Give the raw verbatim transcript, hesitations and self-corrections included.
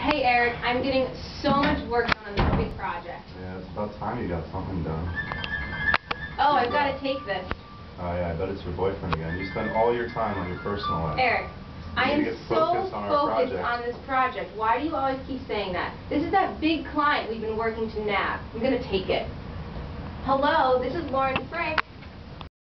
Hey Eric, I'm getting so much work done on this big project. Yeah, it's about time you got something done. Oh, I've got to take this. Oh yeah, I bet it's your boyfriend again. You spend all your time on your personal life. Eric, I am so focused on focused on this project. Why do you always keep saying that? This is that big client we've been working to nab. I'm going to take it. Hello, this is Lauren Frank.